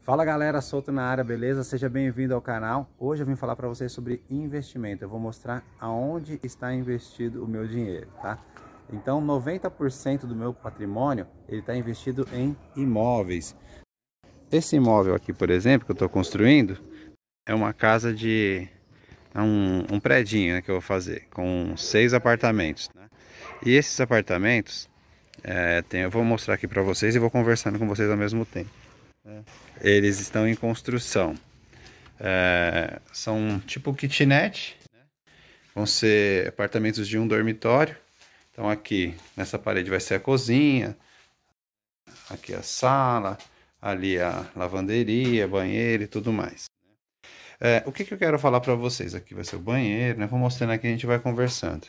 Fala galera, Souto na área, beleza? Seja bem-vindo ao canal. Hoje eu vim falar para vocês sobre investimento. Eu vou mostrar aonde está investido o meu dinheiro, tá? Então 90% do meu patrimônio ele está investido em imóveis. Esse imóvel aqui, por exemplo, que eu estou construindo, é uma casa de... um predinho, né, que eu vou fazer, com 6 apartamentos, né? E esses apartamentos, eu vou mostrar aqui para vocês e vou conversando com vocês ao mesmo tempo. Eles estão em construção. São tipo kitnet, né? Vão ser apartamentos de um dormitório. Então aqui nessa parede vai ser a cozinha, aqui a sala, ali a lavanderia, banheiro e tudo mais. O que eu quero falar para vocês? Aqui vai ser o banheiro, né? Vou mostrando aqui, a gente vai conversando.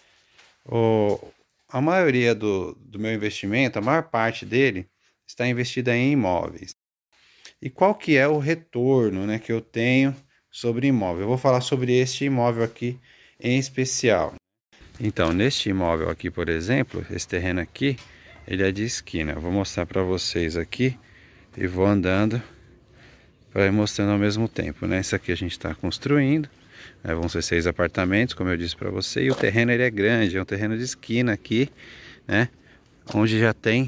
A maioria do meu investimento, a maior parte dele, está investida em imóveis. E qual que é o retorno, né, que eu tenho sobre imóvel? Eu vou falar sobre este imóvel aqui em especial. Então, neste imóvel aqui, por exemplo, esse terreno aqui, ele é de esquina. Eu vou mostrar para vocês aqui e vou andando para ir mostrando ao mesmo tempo, né? Esse aqui a gente está construindo, né? Vão ser 6 apartamentos, como eu disse para você, e o terreno ele é grande, é um terreno de esquina aqui, né? Onde já tem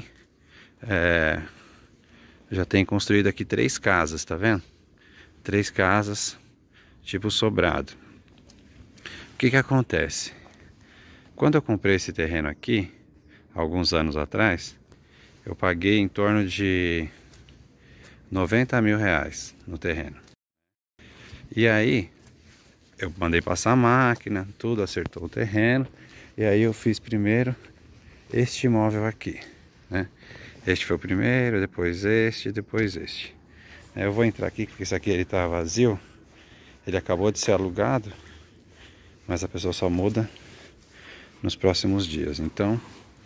construído aqui 3 casas, tá vendo? 3 casas, tipo sobrado. O que acontece? Quando eu comprei esse terreno aqui, alguns anos atrás, eu paguei em torno de 90 mil reais no terreno. E aí, eu mandei passar a máquina, tudo, acertou o terreno. E aí eu fiz primeiro este imóvel aqui, né? Este foi o primeiro, depois este, depois este. Eu vou entrar aqui, porque esse aqui ele tá vazio. Ele acabou de ser alugado, mas a pessoa só muda nos próximos dias. Então,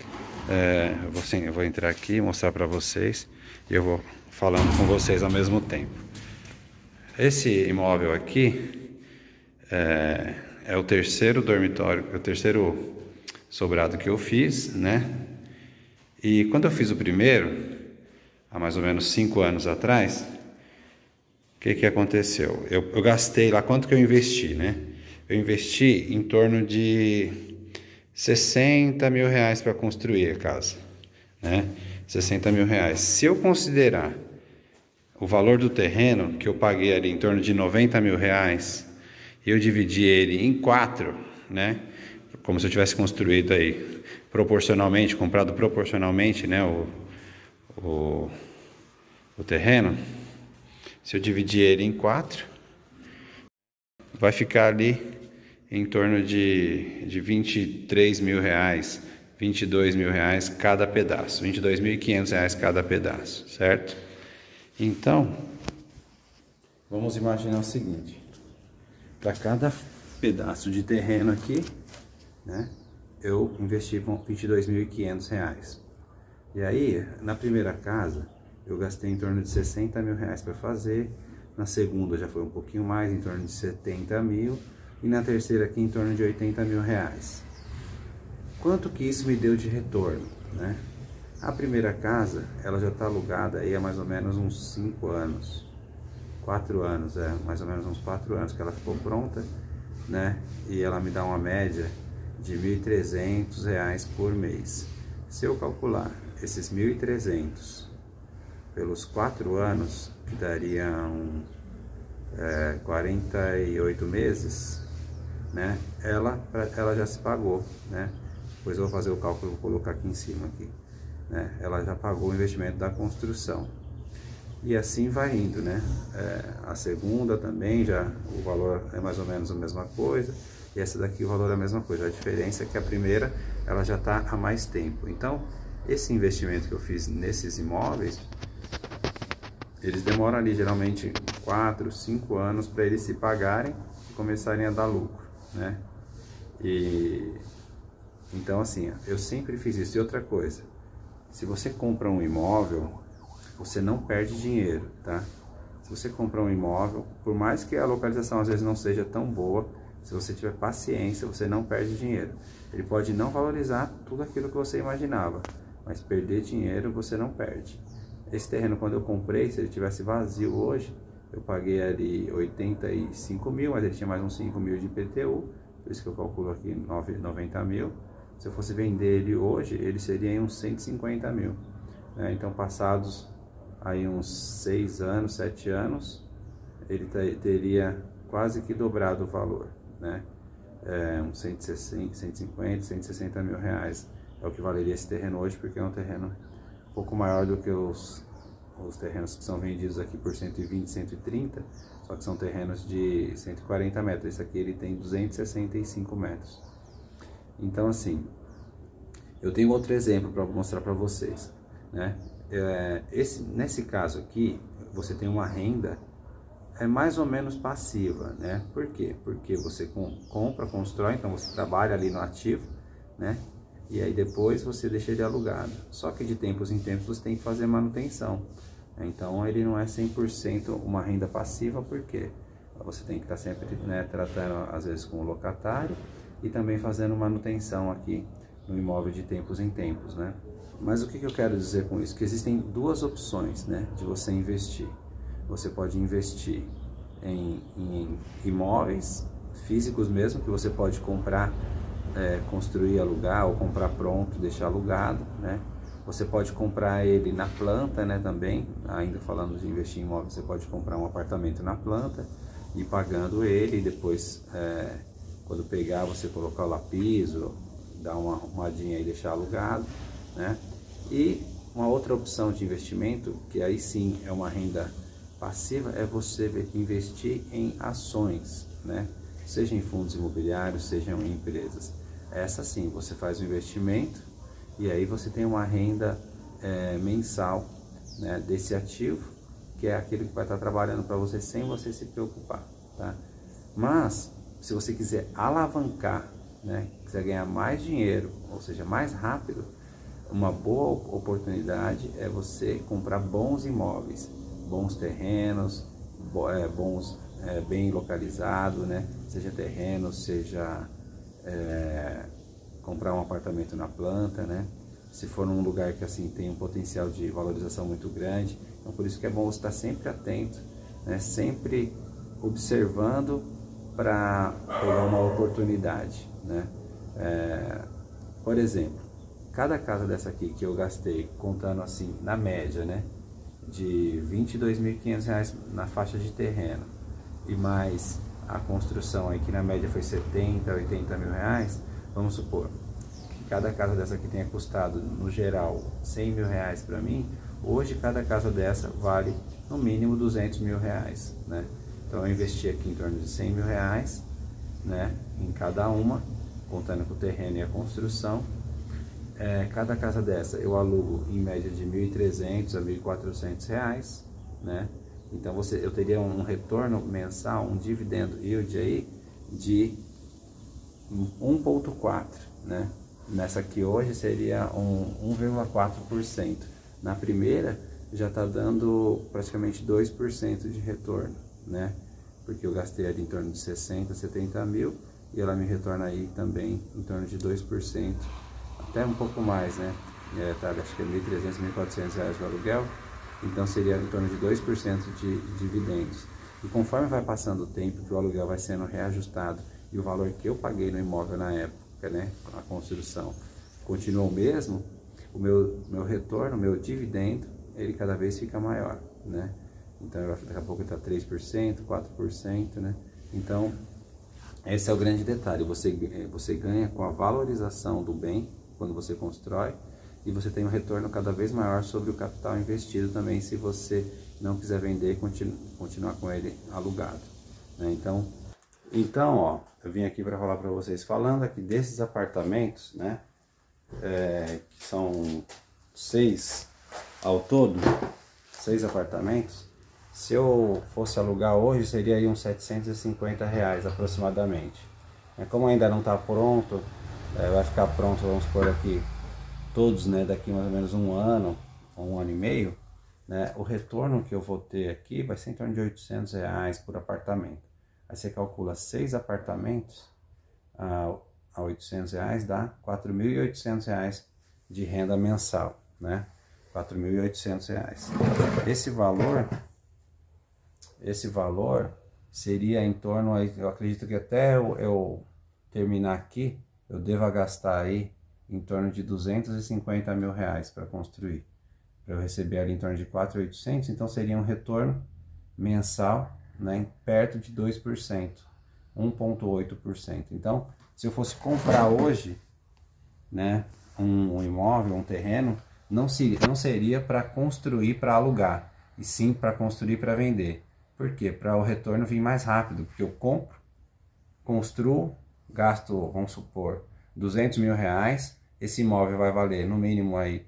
eu vou entrar aqui, mostrar para vocês, e eu vou falando com vocês ao mesmo tempo. Esse imóvel aqui é o terceiro dormitório, é o terceiro sobrado que eu fiz, né? E quando eu fiz o primeiro, há mais ou menos 5 anos atrás, o que aconteceu? Eu gastei lá, quanto que eu investi, né? Eu investi em torno de 60 mil reais para construir a casa, né? 60 mil reais. Se eu considerar o valor do terreno, que eu paguei ali em torno de 90 mil reais, eu dividi ele em 4, né? Como se eu tivesse construído aí proporcionalmente, comprado proporcionalmente, né, o terreno. Se eu dividir ele em 4, vai ficar ali em torno de 23 mil reais, 22 mil reais cada pedaço, 22.500 reais cada pedaço, certo? Então, vamos imaginar o seguinte: para cada pedaço de terreno aqui, né, eu investi 22.500 reais. E aí, na primeira casa, eu gastei em torno de 60 mil reais para fazer. Na segunda já foi um pouquinho mais, em torno de 70 mil. E na terceira aqui, em torno de 80 mil reais. Quanto que isso me deu de retorno, né? A primeira casa, ela já está alugada aí há mais ou menos uns 5 anos. 4 anos, mais ou menos uns 4 anos que ela ficou pronta, né? E ela me dá uma média de R$ 1.300 por mês. Se eu calcular esses 1.300 pelos 4 anos, que dariam 48 meses, né? Ela já se pagou, né? Depois eu vou fazer o cálculo, vou colocar aqui em cima aqui, né? Ela já pagou o investimento da construção. E assim vai indo, né? A segunda também, já o valor é mais ou menos a mesma coisa. E essa daqui o valor é a mesma coisa. A diferença é que a primeira, ela já está há mais tempo. Então, esse investimento que eu fiz nesses imóveis, eles demoram ali geralmente 4, 5 anos para eles se pagarem e começarem a dar lucro, né? E então assim, eu sempre fiz isso. E outra coisa, se você compra um imóvel, você não perde dinheiro, tá? Se você comprar um imóvel, por mais que a localização às vezes não seja tão boa, se você tiver paciência, você não perde dinheiro. Ele pode não valorizar tudo aquilo que você imaginava, mas perder dinheiro você não perde. Esse terreno, quando eu comprei, se ele tivesse vazio hoje, eu paguei ali 85 mil, mas ele tinha mais uns 5 mil de IPTU, por isso que eu calculo aqui 90 mil. Se eu fosse vender ele hoje, ele seria em uns 150 mil. Né? Então, passados aí uns 6 anos, 7 anos, ele teria quase que dobrado o valor, né? Uns 160, 150, 160 mil reais é o que valeria esse terreno hoje, porque é um terreno um pouco maior do que os terrenos que são vendidos aqui por 120, 130, só que são terrenos de 140 metros. Esse aqui ele tem 265 metros. Então, assim, eu tenho outro exemplo para mostrar para vocês, né? Nesse caso aqui, você tem uma renda mais ou menos passiva, né? Por quê? Porque você compra, constrói, então você trabalha ali no ativo, né? E aí depois você deixa ele alugado. Só que de tempos em tempos você tem que fazer manutenção. Então ele não é 100% uma renda passiva, porque você tem que estar sempre, né, tratando às vezes com o locatário e também fazendo manutenção aqui no imóvel de tempos em tempos, né? Mas o que eu quero dizer com isso? Que existem duas opções, né, de você investir. Você pode investir em imóveis físicos mesmo, que você pode comprar, construir, alugar, ou comprar pronto, deixar alugado, né? Você pode comprar ele na planta, né, também, ainda falando de investir em imóveis, você pode comprar um apartamento na planta e pagando ele, e depois, quando pegar, você colocar lá piso, dar uma arrumadinha e deixar alugado, né? E uma outra opção de investimento, que aí sim é uma renda passiva, é você investir em ações, né? Seja em fundos imobiliários, seja em empresas. Essa sim, você faz o investimento e aí você tem uma renda mensal, né, desse ativo, que é aquele que vai estar trabalhando para você sem você se preocupar, tá? Mas, se você quiser alavancar, né, quiser ganhar mais dinheiro, ou seja, mais rápido, uma boa oportunidade é você comprar bons imóveis, bons terrenos, bons, bem localizados, né? Seja terreno, seja comprar um apartamento na planta, né? Se for num lugar que assim tem um potencial de valorização muito grande. Então por isso que é bom você estar sempre atento, né? Sempre observando para pegar uma oportunidade, né? Por exemplo, cada casa dessa aqui que eu gastei, contando assim na média, né, de R$ 22.500 na faixa de terreno, e mais a construção aí que na média foi 70, 80 mil reais, vamos supor que cada casa dessa aqui tenha custado no geral 100 mil reais para mim. Hoje cada casa dessa vale no mínimo 200 mil reais, né? Então eu investi aqui em torno de 100 mil reais, né, em cada uma, contando com o terreno e a construção. Cada casa dessa eu alugo em média de R$ 1.300 a R$ 1.400, né? Então eu teria um retorno mensal, um dividendo yield aí de 1,4, né? Nessa aqui hoje seria 1,4%. Na primeira já está dando praticamente 2% de retorno, né? Porque eu gastei ali em torno de 60, 70 mil e ela me retorna aí também em torno de 2%. Até um pouco mais, né? Acho que é R$ 1.300, R$ 1.400 o aluguel, então seria em torno de 2% de dividendos. E conforme vai passando o tempo, que o aluguel vai sendo reajustado e o valor que eu paguei no imóvel na época, né, a construção, continua o mesmo, o meu retorno, o meu dividendo, ele cada vez fica maior, né? Então daqui a pouco está 3%, 4%, né? Então esse é o grande detalhe, você ganha com a valorização do bem, quando você constrói, e você tem um retorno cada vez maior sobre o capital investido também, se você não quiser vender e continuar com ele alugado, né? Então, ó, eu vim aqui para falar para vocês, falando aqui desses apartamentos, né, que são 6 ao todo, 6 apartamentos. Se eu fosse alugar hoje, seria aí uns R$ 750 aproximadamente. Como ainda não está pronto, vai ficar pronto, vamos por aqui, todos, né, daqui mais ou menos um ano, ou um ano e meio, né, o retorno que eu vou ter aqui vai ser em torno de R$ 800 por apartamento. Aí você calcula 6 apartamentos a R$ 800, dá R$ 4.800 de renda mensal, né? R$4.800. Esse valor seria em torno, eu acredito que até eu terminar aqui, eu deva gastar aí em torno de R$250 mil para construir. Para eu receber ali em torno de 4.800, então seria um retorno mensal, né, perto de 2%, 1,8%. Então, se eu fosse comprar hoje, né, um imóvel, um terreno, não seria para construir para alugar, e sim para construir para vender. Por quê? Para o retorno vir mais rápido, porque eu compro, construo, gasto, vamos supor, R$200 mil, esse imóvel vai valer no mínimo aí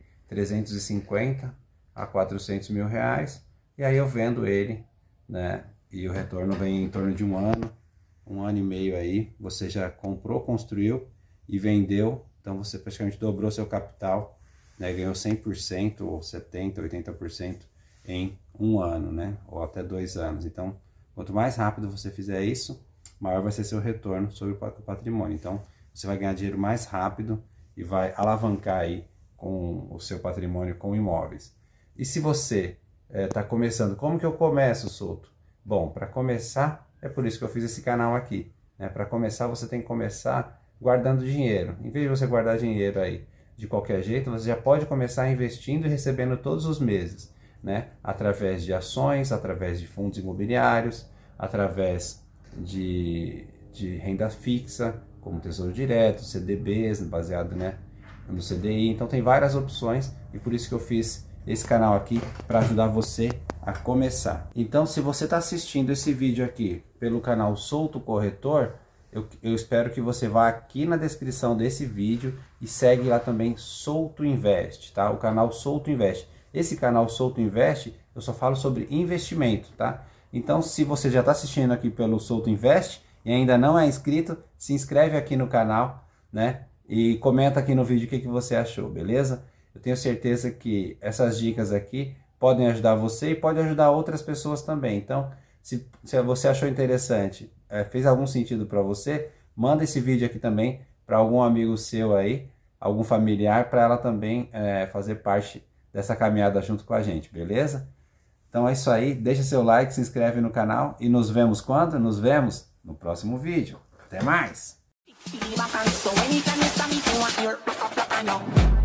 350 a 400 mil reais, e aí eu vendo ele, né, e o retorno vem em torno de um ano e meio aí, você já comprou, construiu e vendeu, então você praticamente dobrou seu capital, né, ganhou 100% ou 70%, 80% em um ano, né, ou até 2 anos. Então, quanto mais rápido você fizer isso, maior vai ser seu retorno sobre o patrimônio. Então, você vai ganhar dinheiro mais rápido e vai alavancar aí com o seu patrimônio com imóveis. E se você está começando, como que eu começo, Souto? Bom, para começar, é por isso que eu fiz esse canal aqui, né? Para começar, você tem que começar guardando dinheiro. Em vez de você guardar dinheiro aí de qualquer jeito, você já pode começar investindo e recebendo todos os meses, né? Através de ações, através de fundos imobiliários, através de renda fixa, como Tesouro Direto, CDBs, baseado, né, no CDI. Então tem várias opções e por isso que eu fiz esse canal aqui para ajudar você a começar. Então, se você está assistindo esse vídeo aqui pelo canal Souto Corretor, eu espero que você vá aqui na descrição desse vídeo e segue lá também Souto Invest, tá? O canal Souto Invest. Esse canal Souto Invest, eu só falo sobre investimento, tá? Então, se você já está assistindo aqui pelo Souto Invest e ainda não é inscrito, se inscreve aqui no canal, né? E comenta aqui no vídeo o que você achou, beleza? Eu tenho certeza que essas dicas aqui podem ajudar você e pode ajudar outras pessoas também. Então, se você achou interessante, fez algum sentido para você, manda esse vídeo aqui também para algum amigo seu aí, algum familiar, para ela também fazer parte dessa caminhada junto com a gente, beleza? Então é isso aí, deixa seu like, se inscreve no canal e nos vemos quando? Nos vemos no próximo vídeo. Até mais!